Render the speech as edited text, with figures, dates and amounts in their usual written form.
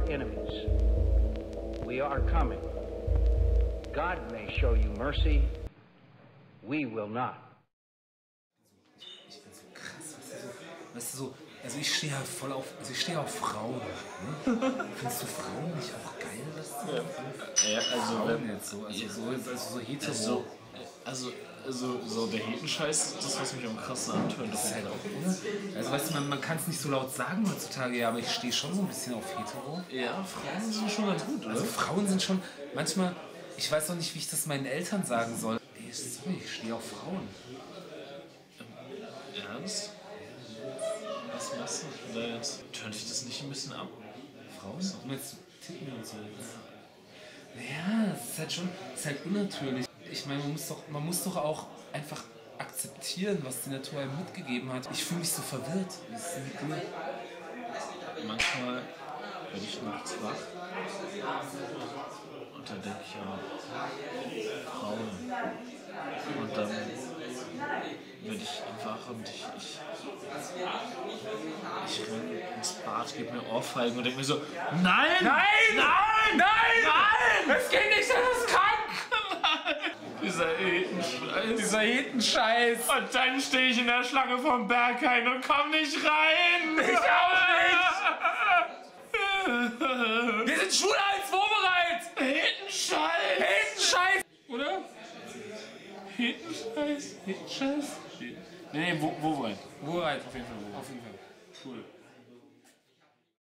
enemies. We are coming. God may show you mercy. We will not. Ich bin so krass, weißt du so, also ich stehe halt voll auf, also ich stehe auf Frauen. Ne? Findest du Frauen nicht auch geil? Ja, also Frauen jetzt so, so hetero. Also der Hetenscheiß ist das, was mich am krassesten antört. Das ist halt auch, oder? Also weißt du, man kann es nicht so laut sagen heutzutage, ja, aber ich stehe schon so ein bisschen auf hetero. Ja, Frauen sind schon ganz gut, oder? Also Frauen sind schon, manchmal, ich weiß auch nicht, wie ich das meinen Eltern sagen soll. Ey, sorry, ich stehe auf Frauen. Ernst? Was machst du da jetzt? Tönt dich das nicht ein bisschen ab? Frauen? Du meinst Titten und so? Naja, es ist halt schon, es ist halt unnatürlich. Ich meine, man muss doch auch einfach akzeptieren, was die Natur einem mitgegeben hat. Ich fühle mich so verwirrt. Manchmal werde ich nachts wach und dann denke ich ja, Frauen. Und dann werde ich wach und ich renne ins Bad, gebe mir Ohrfeigen und denke mir so, nein! Nein! Nein! Nein! Nein! Es geht nicht, das ist krank! Dieser Hetenscheiß. Und dann stehe ich in der Schlange vom Berghain und komm nicht rein. Ich auch nicht! Wir sind schwul als vorbereit! Hetenscheiß. Hetenscheiß! Oder? Hetenscheiß? Hetenscheiß? Nee, wo rein? Wo rein? Auf jeden Fall. Auf jeden Fall. Cool.